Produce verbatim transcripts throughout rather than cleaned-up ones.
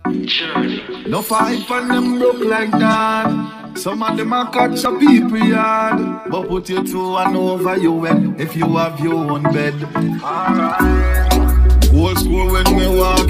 No fight for them broke like that. Some of them are catch a people yard. But put your two and over your head if you have your own bed. Alright. Old school when we walk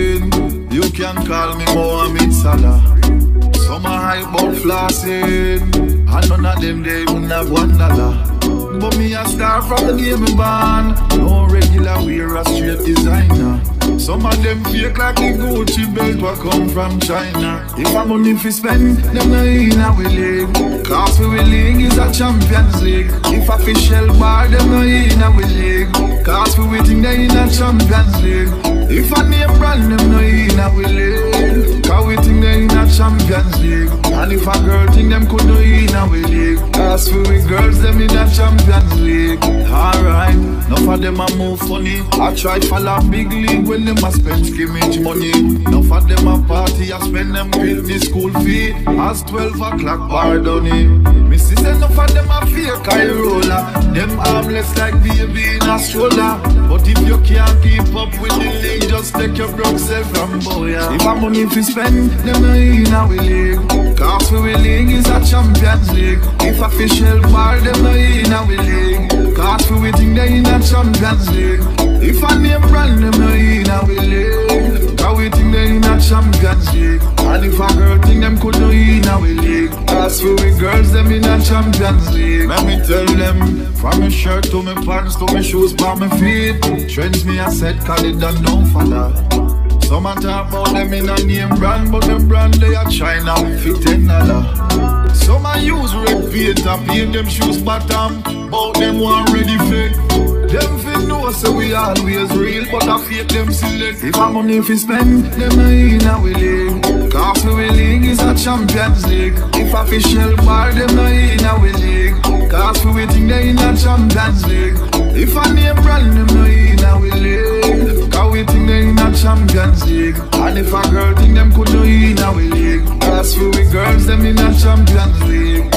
in. You can call me Mohamed Salah. Some are hype about flossing. And none of them they wouldn't have one dollar. But me a star from the game born. No regular wear a straight designer. Some of them fake like the Gucci belt what come from China. If I'm money fi spend, them no in our league. Cause we league is a Champions League. If I fish shell bar, them no in our league. Cause we waiting they in a Champions League. If I name brand, them no in our league. Cause we think they in a Champions League. And if a girl think them could do in our league. Cause we girls them in a Champions League. Alright, enough of them a move funny. I try follow big league when them a spend skimmage money. Enough of them a party, I spend them pay the school fee. As twelve o'clock bar down in. Me see enough of them a fake eye roller. Them armless like baby in a stroller. But if you can't keep up with the league, just take your broke self from boy. If I'm money if you spend, them no in our league. Cause we league is a Champions League. If a fish shell bar, them no in our league. Cause we waiting they in a Champions League. If I name brand, them no in our league. Cause we think they in a Champions League. And if a girl think them could do in our league. Cause we girls them in a Champions League. Let me tell them, from my shirt to my pants to my shoes by my feet. Trends me I said cause they done no father. Some a talk about them in a name brand, but them brand they are China fit ten dollar. Some a use red paint and paint them shoes bottom, but them one ready fake. Them fit know so we always real, but I fake them select. If I'm money if you spend, them no in our league. Cause we league is a Champions League. If I fish shell bar, them no in our league. Cause we waiting they in a Champions League. If I name brand, them no in our league. Cause we think they in a Champions League. And if a girl think them could do in our league. Cause we girls them in a Champions League.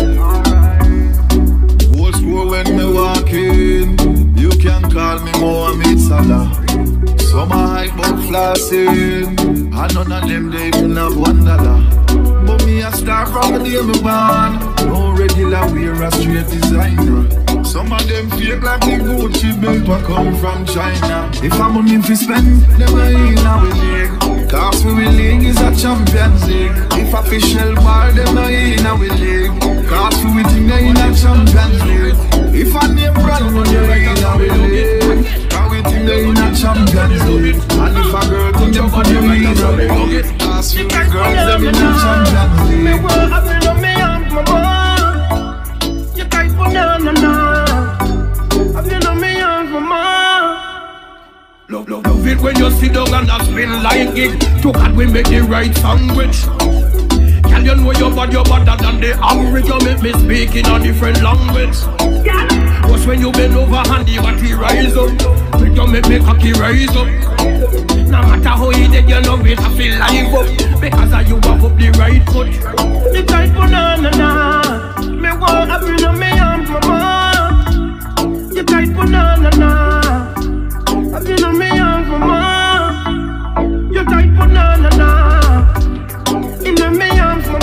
Old school when me walk in. You can call me Mohamed Salah. Some are hype about flossing. And none of them they even have one dollar. But me a star from the day me born. No regular wear a straight designer. Some of them fake like the Gucci belt what come from China. If I'm money if you spend, them no in our league. Cause we league is a Champions League. If a fish shell bar, them no in our league. Cause we think they in a Champions League. If I name brand, no in our league. Cause we think they in a Champions League. And if a girl think them could do in our league. Cause we girls them in a Champions League. Me want a friend of me and my mom. You tight for na na na. A friend of me and my mom. Love, love, love it when you sit down and I spin like it. To God we make the right sandwich. Can you know your body, you're better than the average. You make me speak in a different language. Cause when you bend over and the body rise up, you make me cocky rise up. No matter how you did, you know it, I feel live up. Because of you have up the right foot. The type of na na na. Me want a friend of me and my mom. The type of na na na. A friend of me and my mom. You type of na na na. In the me and my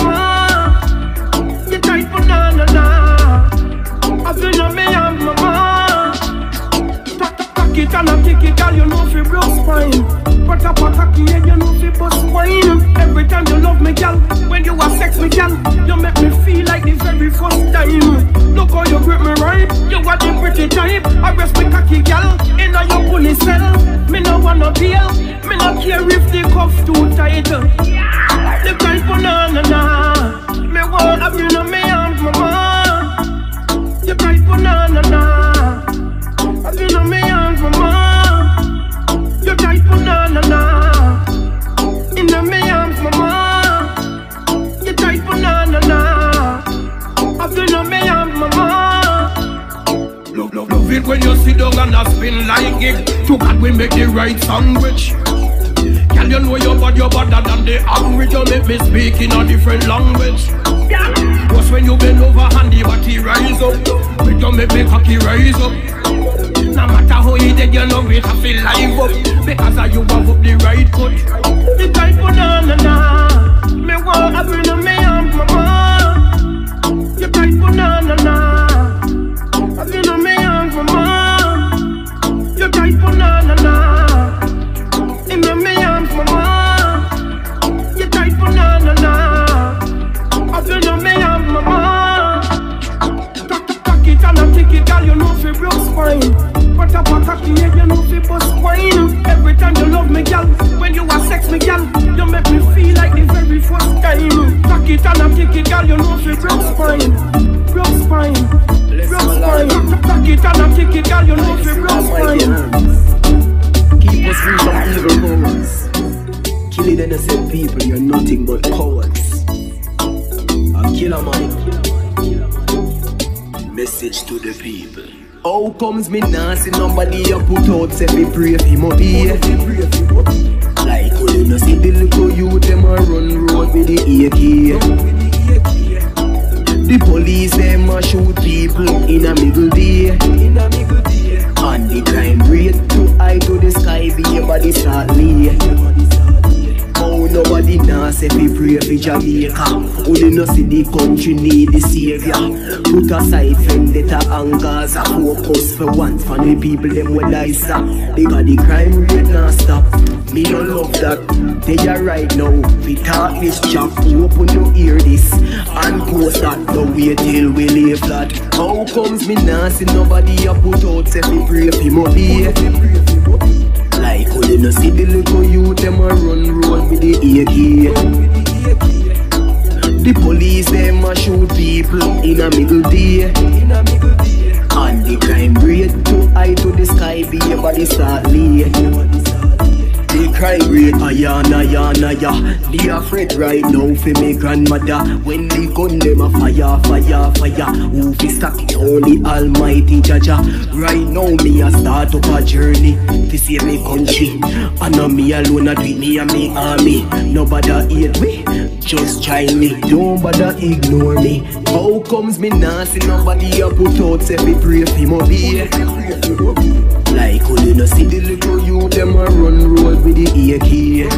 mom. You type of na na na. A friend of me and my mom. Tack it and I kick it, girl, you know fi broke spine. But up a cocky head, you know fi bust wine. Every time you love me, girl, when you have sex me, girl, you make me feel like the very first time. Look how you grip me right, you got the pretty type. I rest me cocky, girl, inna your pulley cell. Me no wanna bail, me no care if the cuff too tight. The kind for na na na. Me want a friend of me and my mom. The kind for na na na. A friend of me and my mom. You type for na na na. In the me arms, mama. You type for na na na. I feel no me arms, mama. Love, love, love it when you sit down and I spin like it. To God we make the right sandwich. Can you know your body, you're better than the average. You make me speak in a different language. Cause when you bend over and the body rise up, you make me cocky rise up. No matter how you did, you know it, I feel live up. Because of you have up the right foot. The type of na na na. me, girl. You make me feel like the very first time. Cock it and I kick it, girl. You know if you broke spine, broke spine, broke spine. Cock it and I kick it, girl. You know if you broke spine. Keep us free from evil moments. Killing innocent people, you're nothing but cowards. A killer man. Message to the people. How comes me nah see nobody a put out say me pray for him obey? Like how you no see the little youth them a run road with the A K. The police them a shoot people in a middle day. And the crime rate too high to the sky, be everybody start lay. Oh, nobody now say we pray for Jamaica. Only no see the country need the savior. Put aside vendetta and Gaza. Focus for once for the people them will die stop. Because the crime rate now stop. Me no love that. They are right now. We talk this chap. Open your ear this and post that. Don't wait till we lay flat. How comes me now see nobody a put out say we pray for him obey? Like how you no see the little youth them a run road with the A K. The police them a shoot people in a middle day. And the crime rate too high to the sky, be everybody start lay. The crime rate ayana yana ya. They afraid right now for me grandmother. When the gun them a fire, fire, fire. Who fi stop it? Only Almighty Jaja. Right now me a start up a journey to save me country. And not me alone a do it, me and me army. Nobody hate me, just join me. Don't bother ignore me. How comes me nah see nobody a put out say we pray for him obey? Like how you no see the little youth them a run road with the A K.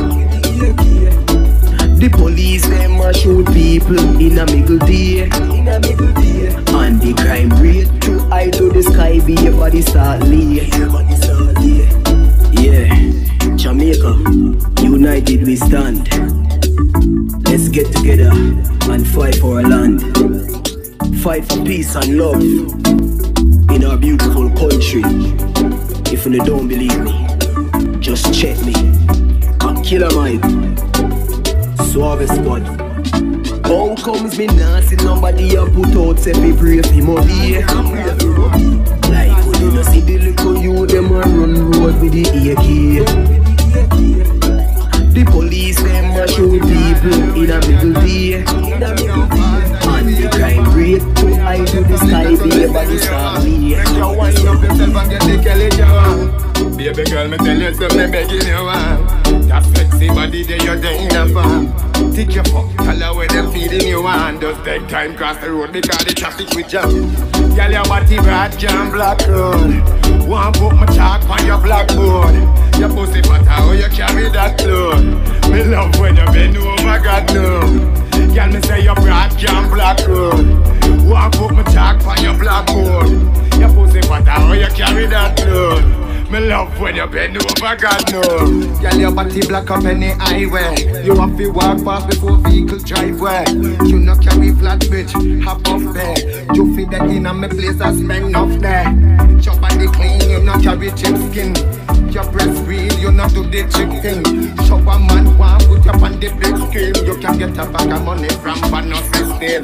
The police them a shoot people in a middle day. And the crime rate too high to the sky, be everybody start lay. Yeah, Jamaica, united we stand. Let's get together and fight for our land. Fight for peace and love in our beautiful country. If you don't believe me, just check me. I'm Killer Mike, Suave Squad. How comes me nah see nobody a put out say we pray for him obey? Like how you no see the little youth them a run road with the A K. The police them a shoot people in a middle day. And the crime rate too high to the sky, be everybody start lay. You wind up yourself and get the Kelly you. Baby girl, me tell you something, begging you want. That sexy body there you're doing a farm. Take your fuck, tell her where them feeding you on. Just take time, cross the road because the traffic with jam. Girl, your body bad, jam black road. Want put my chalk on your blackboard. Your pussy fat, how you carry that load. Me love when you bend over, God no. Girl, me say your broad, jam black road. Want put my chalk on your blackboard. Your pussy fat, how you carry that load. Me love when you bend over, God no. Girl, your body black up any highway. You have to walk fast before vehicle driveway. You no carry flat bitch, hop off there. You feed that in on me place I spend off there. Your body clean, you no carry chip skin. Your breastfeed, you not do the chick thing. Show a man want put you on the big screen. You can get a bag of money from Panos System.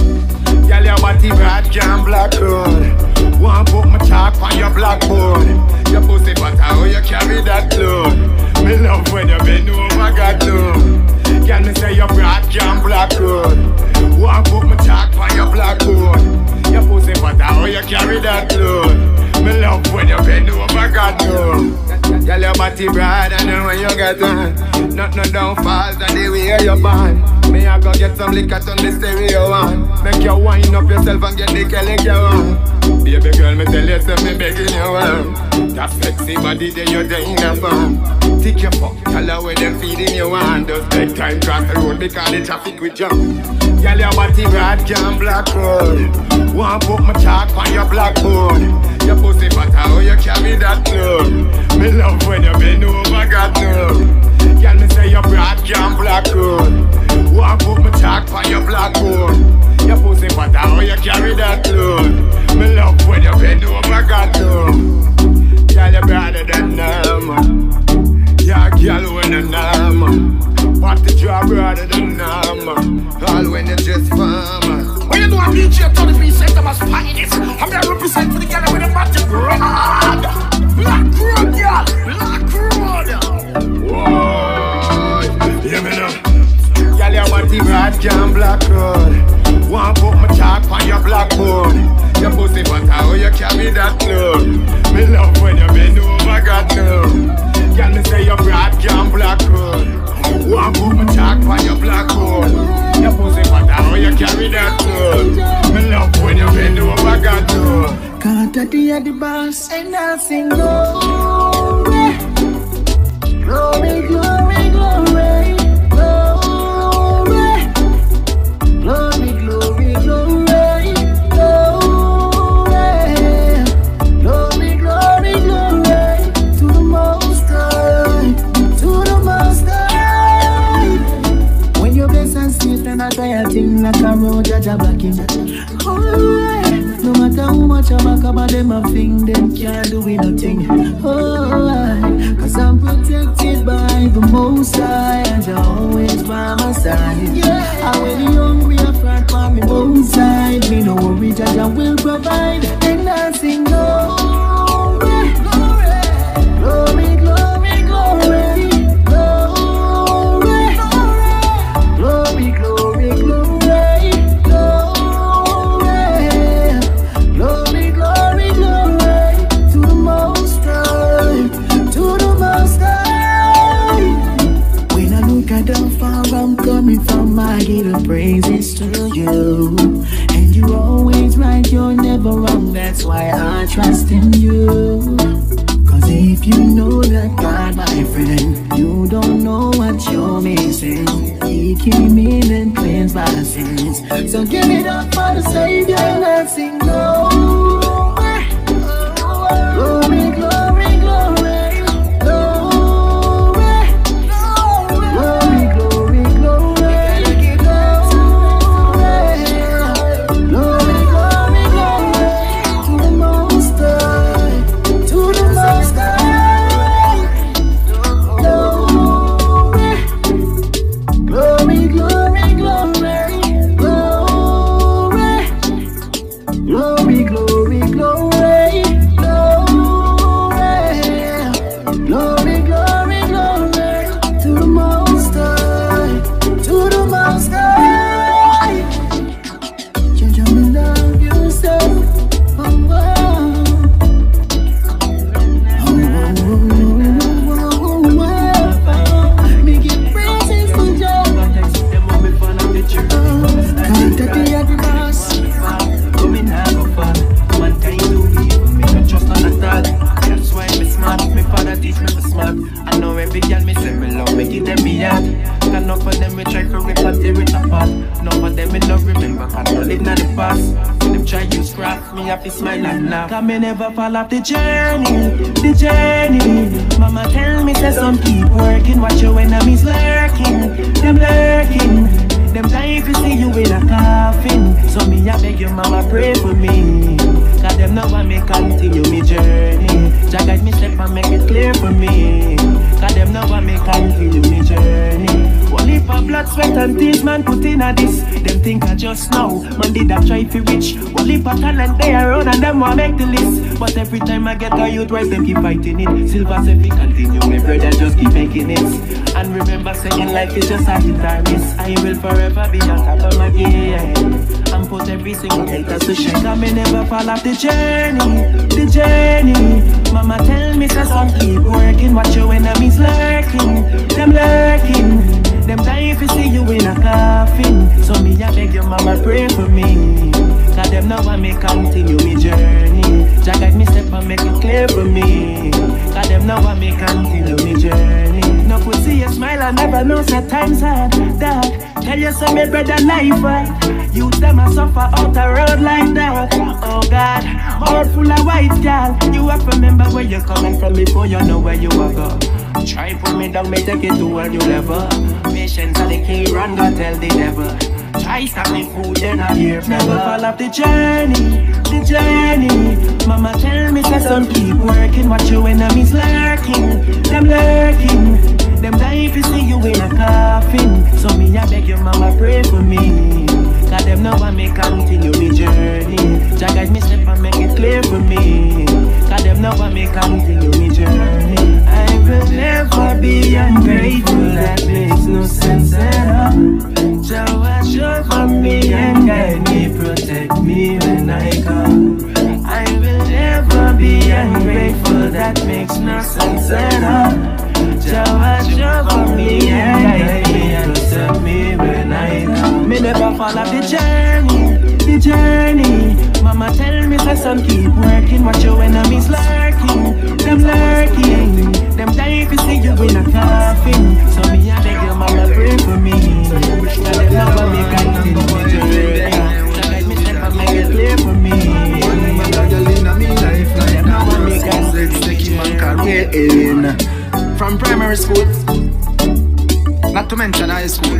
Girl, your body bad, jam black road. Want put my chalk on your blackboard. Your pussy fat, how you carry that load. Me love when you bend over, God no. Girl, me say your broad, jam black road. Want put my chalk on your blackboard. Your pussy fat, how you carry that load. Me love when you bend over, God no. Girl, your body broad and then when you get on. Not no downfalls and the way you're born. Me I go get some liquor on the stereo on. Make you wind up yourself and get the Kelly you on. Baby girl, me tell you something, begging you on. That sexy body there you're doing a farm. Take your fuck, tell her where them feeding you on. Just take time, cross the road because the traffic with jump. Girl, your body broad, jam black road. Want put my chalk on your blackboard. Your pussy fat, how you carry that load. Me love when you bend over, God no. Girl, me say your broad, jam black road. Want put my chalk on your blackboard. Your pussy fat, how you carry that load. Me love when you bend over, God no. Girl, you better than them. You're a girl when you know. harder than normal. All when you just farmer. When you do a D J twenty percent of my Spanish, I'm gonna represent for the girl with a magic rod. Black road, girl, black road. Whoa, hear me now. Girl, you want the rod, can black road. Want put my chalk on your blackboard. Your pussy but how you carry that load. Me love when you bend over, God no. Girl, me say your broad can black road. Want put my chalk on your blackboard. Your pussy but how you carry that load. Me love when you bend over, God no. Can't daddy at the boss and I sing glory, glory, glory, glory, glory, glory, glory, glory, glory, glory, glory, glory to the Most High, to the Most High. When you bless and sweet and I try a thing like a road, Jaja blocking. Alright. No matter how much I back about them, I think them can't do nothing. Oh, cause I'm protected by the Most High, and you're always by my side. Yeah. And when you're hungry, I front by me both side. Me no worry, Judge, I will provide. And I sing glory, glory, glory, glory, glory, glory, glory, glory, glory. I'm coming from, I give the praises to you. And you're always right, you're never wrong. That's why I trust in you. Cause if you know that God, my friend, you don't know what you're missing. He came in and cleansed my sins. So give it up for the Savior and let's sing glory. Glory, glory, glory. Come me never fall off the journey, the journey. Mama tell me say some keep working, watch your enemies lurking, them lurking. Them time to see you in a coffin. So me I beg you mama pray for me. Cause them know want me continue me journey. Jah guide me step and make it clear for me. Cause them know want me continue me journey. One heap of blood, sweat and tears man put in a this. Them think I just know, man did I try to reach. One heap of talent they around and them want make the list. But every time I get a youth rise, them keep fighting it. Silver say we continue, my brother just keep making it. And remember saying life is just a hit or miss. I will forever be on top of my game. And put every single hater to shake. I may never fall off the journey, the journey. Mama tell me say some keep working, watch your enemies lurking, them lurking. Them time to see you in a coffin. So me I beg your mama pray for me. Cause them know I may continue me journey. Jah guide me step and make it clear for me. Cause them know I may continue me journey. No could see you smile and never know that times hard. Dad, tell you some me brother life hard. You them a suffer out the road like that. Oh God, heart full of white girl. You have to remember where you're coming from before you know where you are go. Try put me down, me take it to a new level. Patience are the key, run go tell the devil. Try stop me food, then I hear never fall off the journey, the journey. Mama tell me say some keep working, watch your enemies lurking, them lurking. Them die if you see you in a coffin. So me me I beg your mama pray for me. Cause them know I me continue me journey. Jah guide me step and make it clear for me. Cause them know I me continue me journey. I will never be ungrateful, that makes no sense at all. Jah watch over me and guide me, protect me when I come. I will never be ungrateful, that makes no sense at all. Jah watch over me and guide me and protect me when I come. Me never fall off the journey, the journey. Mama tell me say son keep working, watch your enemies lurking, them lurking. Them die if you see you in a coffin. So me I beg your mama pray for me. Cause them never make I continue the journey. Jah guide me step and make it clear for me. Them never make I in from primary school, not to mention high school.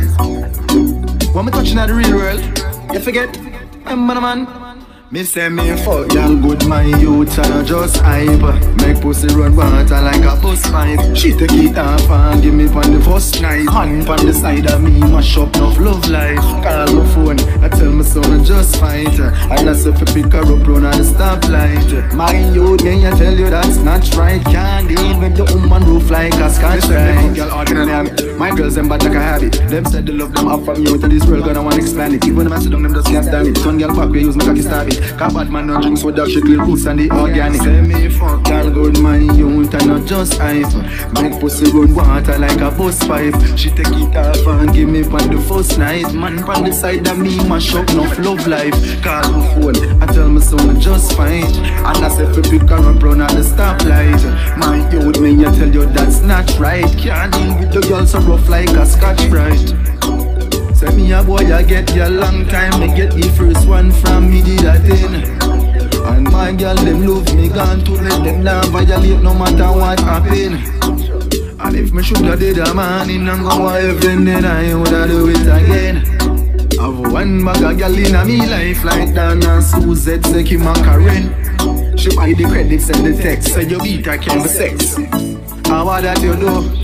When we touching at the real world, you forget, I'm man, man. Me say me fuck y'all good, my youth and I just hype. Make pussy run water like a bus pipe. She take it off and give me on the first night. Hand on the side of me, mash up enough love life. Call my phone, I tell my son I just fight. And I say if pick her up, run on the stoplight. My youth, me I tell you that's not right. Can't deal with the woman roof like a scotch right. Girl ordinary, my girls them bad like a habit. Them said they love them up from you to this world, gonna want to expand it. Even when I sit down, them just can't stand it. Son girl back, we use my cocky stab it. Cause bad man no drink soda, strictly roots and the organic. Say me fuck girl good, my youth and not just hype. Make pussy run water like a bus pipe. She take it off and give me on the first night. Man on the side of me, mash up enough love life. Call my phone, I tell my son just fight. And I say if you pick her up, run at the stoplight. My youth, me I tell you that's not right. Can't deal with the girl so rough like a Scotch Brite. Say me a boy, I get you a long time. Me get the first one from me, did a ten. And my girl, them love me, gone to let them down violate no matter what happen. And if me should have did a man in and go to heaven, then I woulda do it again. Have one bag of girl in a me life like Dana, Suzette, Seki, Macaron. She buy the credits and the text, say you beat her can't be sex. How about that you do?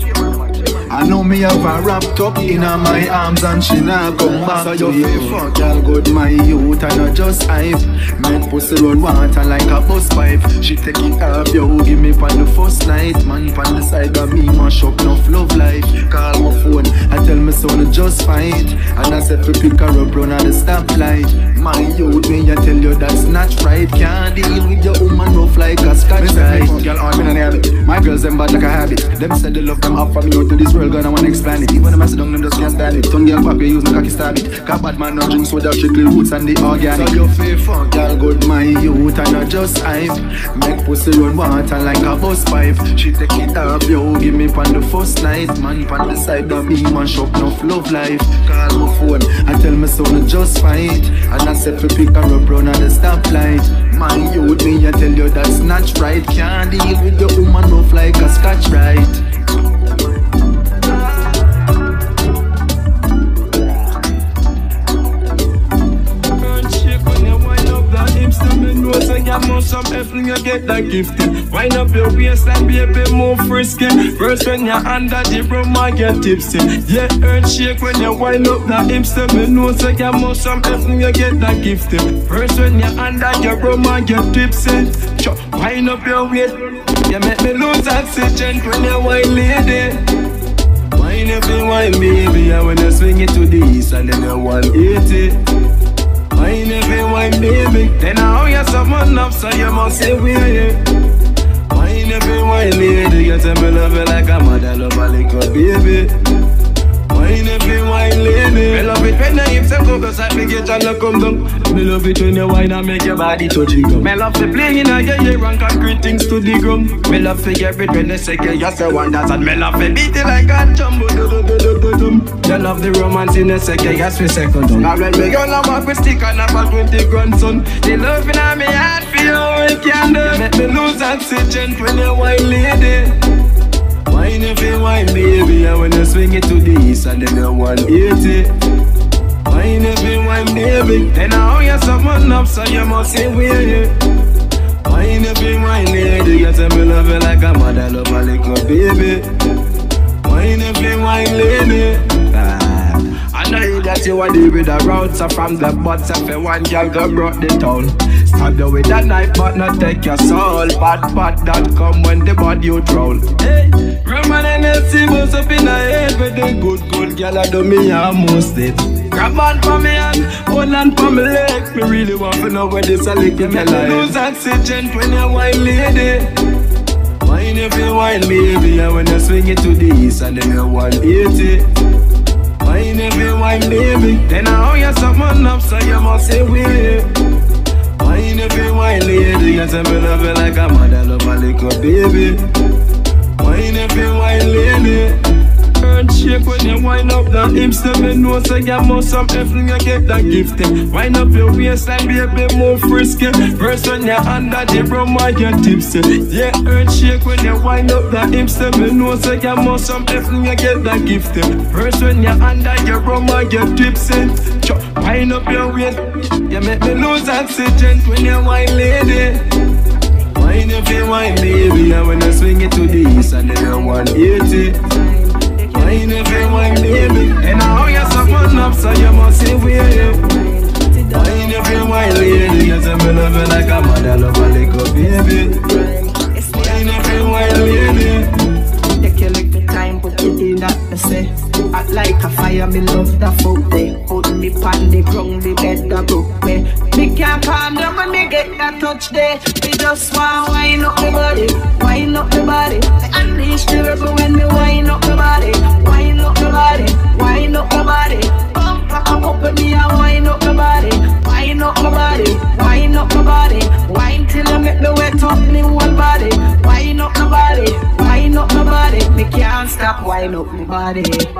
I know me have her wrapped up in my arms and she not come back. So you feel fuck y'all good, my youth and not just hype. Make pussy run water like a bus pipe. She take it off, yo, give me on the first night. Man on the side of me, mash up enough love life. Call my phone, I tell my son just fight. And I said to pick her up, run at the stoplight. My youth, me I tell you that's not right. Can't deal with your woman rough like a Scotch right. Girl, I'm in a habit. My girls them bad like a habit. Them said they love them up from you to this world, gonna wanna expand it. Even when I sit down, them just can't stand it. Tongue girl back, we use my cocky stab it. Cause bad man no drink soda, strictly roots and the organic. So you feel fuck girl good, my youth and not just hype. Make pussy run water like a bus pipe. She take it off, yo, give me on the first night. Man on the side of me, mash up enough love life. Call my phone, I tell my son just fight. And I said to pick her up, run at the stoplight. My youth, me I tell you that's not right. Can't deal with the woman rough like a Scotch right. Some effing you get that gifted. Wind up your waistline, baby, more frisky. First when you're under the rum, I get tipsy. Yeah, earth shake when you wind up that hipster. Me know so you must some effing you get that gifted. First when you're under your rum, I get tipsy. Chop, wind up your waist. You make me lose oxygen when you wine, lady. Wine up and wine, baby. And when you swing it to the east and then you one eighty. Wine every wine, baby. Then how you someone up, so you must say we are. Wine every wine, lady. You tell me love you like a mother, love a little baby. Wine every wine, lady. Me love it when the hips and go cause I make you try to come down. Me love it when you wine and make your body touch the ground. Me love to play in a your ear and concrete things to the ground. Me love to get it when they say you say one dance. And me love to beat it like a jumbo. You love the romance in the second, yes, we second down. Now when me go now back with stick and about twenty grandson. The love in my heart feel how it can do. You make me lose oxygen when you wine, lady. Wine if you wine, baby. And when you swing it to the east and then you one eighty. Wine if you wine, baby. Then how you someone up, so you must say where you. Wine if you wine, lady. You tell me love you like a mother, love a little baby. Wine if you wine, lady. Ah. And night you a deal with a route. So from the butts of a one girl go brought the town. Stab you with a knife but not take your soul. Bad bad that come when the body you drown. Hey, Roman and Elsie was up in the head with the good good girl I do me almost it. Grab on for me and hold on for me leg. Me really want to know where this a lick in my life. Lose oxygen when you wine lady. Wine if you wine baby. And when you swing it to the east and then you one eighty. Wine if you wine baby. Then I owe you something up so you must say wait. Wine if you wine lady. You say me love you like a mother love a little baby. Wine if you wine lady. Earn shake when you wind up that hipster. Me know say you must have everything you get that gifted. Wind up your waistline be a bit more frisky. First when you're under the rum I get tipsy. Yeah, earn shake when you wind up that hipster. Me know say you must have everything you get that gifted. First when you're under your rum I get tipsy. Wind up your waist. You make me lose oxygen when you wine lady. Wine if you wine baby. And when you swing it to the east and then you one eighty. Wine if you wine baby. And now you're someone up so you must say wait. Wine if you wine lady. You say me love you like a mother love a little baby. Wine if you wine lady. Take your little time, put it in that I say. Act like a fire, me love the foot there. Hold me pan the ground, the bed the broke me. Me can't calm down when me get that touch there. Me just want wine up the body, wine up the body. I unleash the rebel when me wine up the body, wine up the body, wine up the body. Bump like a up with me and wine up the body, wine up the body, wine up the body. Wine till you make me wet up me whole body. Wine up the body, wine up the body. Me can't stop wine up the body.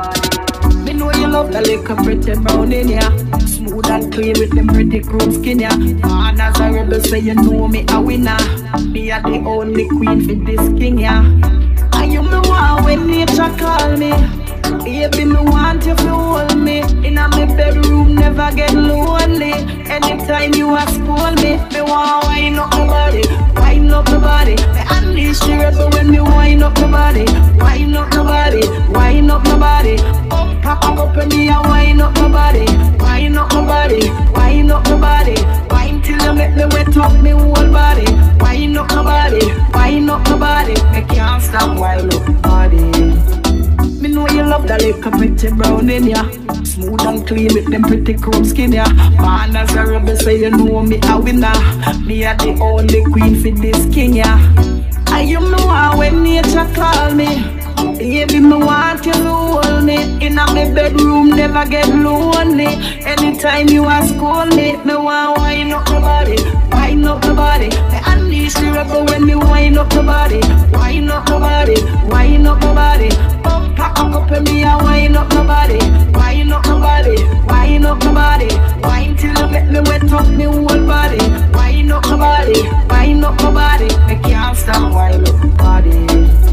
Me know you love the little pretty brown in ya. Smooth and clean with them pretty chrome skin ya. Man as a rebel say you know me a winner. Me a the only queen for this king ya. And you me want when nature call me. Baby me want you to hold me. In a me bedroom never get lonely. Anytime you ask for me. Me want wine up my body, wine up my body. Me unleash the rebel when me wine up my body, wine up my body, wine up my body. Up, pop up and me a wine up my body, wine up my body, wine up my body. Wine till you make me wet up me whole body. Wine up my body, wine up my body. Me can't stop wine up my body. Me know you love that little pretty brown in ya. Smooth and clean with them pretty chrome skin ya. Man as a rebel say you know me a winner. Me a the only queen for this king ya. And you know when nature call me. Baby me want you to hold me. In a me bedroom never get lonely. Anytime you ask for me. Me want wine up my body, wine up my body. Me unleash the rebel when me wine up my body, wine up my body, wine up my body. Up, pack up and me a wine up my body, wine up my body, wine up my body. Wine till you make me wet up me whole body. Wine up my body, wine up my body. Me can't stop wine up my body.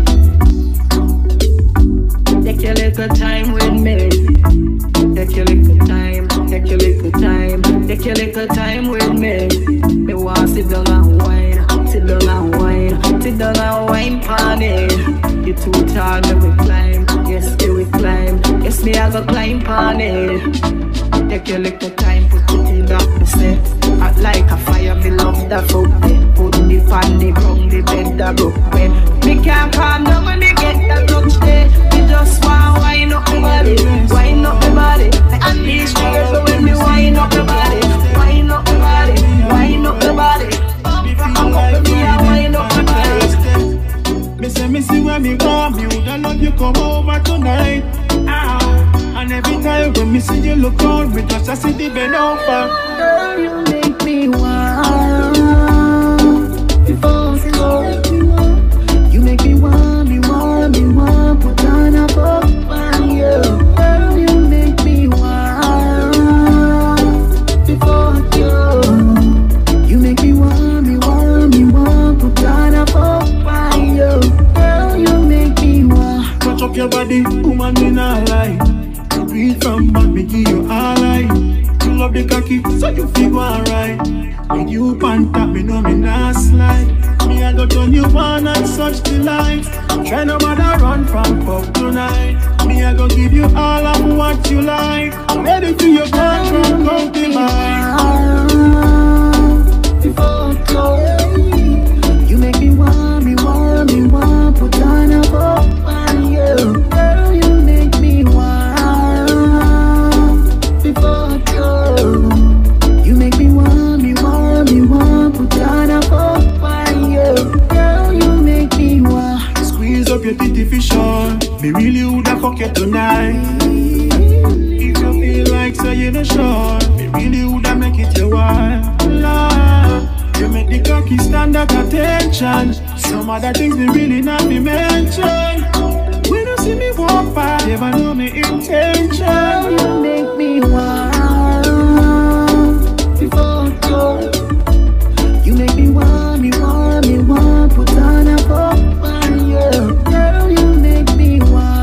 Take your little time with me. Take your little time, take your little time, take your little time with me. Me want sit down and wine, sit down and wine, sit down and wine party. You too tall, me we climb, yes me we climb, yes me I go climb party. Take your little time, put it in that set. Act like a fire, me love that foot there. Put me on the ground, the bed that broke me. Me can't calm down when me get that touch there. Me just want wine up my body, wine up my body. I unleash the rebel when me wine up my body, wine up my body, wine up my body. Up up me and wine up my body. Me say me see when me want me woulda love you come over tonight. Ow. And every time when me see you look on me just a see the bend over. Girl, you make me wild. Before you go, you make me want, me want, me want. Put on a book on you. Girl, you make me wild. Before you, you make me want, me want, me want. Put on a book on you. Girl, you make me wild. Touch up your body, woman, me not lie. Breathe from back, me give you all I. You love the cocky, so you feel alright. When you pant up, me know me not slide. Me I go turn you on and such delight. Try no matter run from pub tonight. Me I go give you all of what you like. Ready for your other things we really not be mentioned. When you see me walk by, never know me intention. You make me wild before you. You make me want, me want, me want, put on a fire. Girl, you make me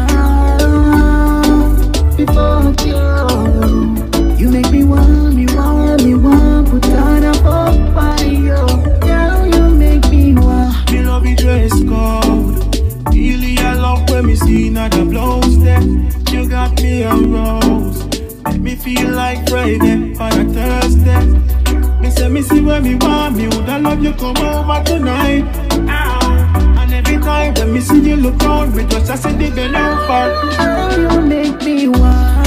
wild before you. You make me want, me want, me want, put on a fire. Girl, you make me want. Me love you dress code. Really I love when me see another blouse there. You got me a rose. Make me feel like Friday on a Thursday. Me say me see where me want, me woulda love you come over tonight. Ow. And every time when me see you look round, me just a see the bend over. Girl, you make me wild